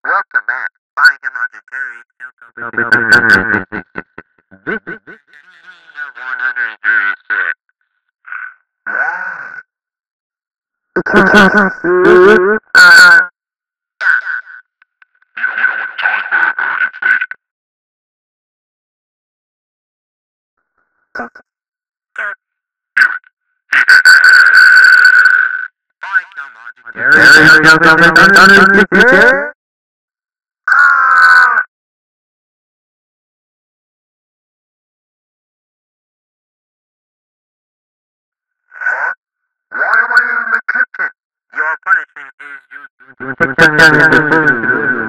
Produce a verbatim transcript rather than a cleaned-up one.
Welcome back. Buying him on the jury. This is one hundred thirty-six. Why am I in the kitchen? Your punishment is you.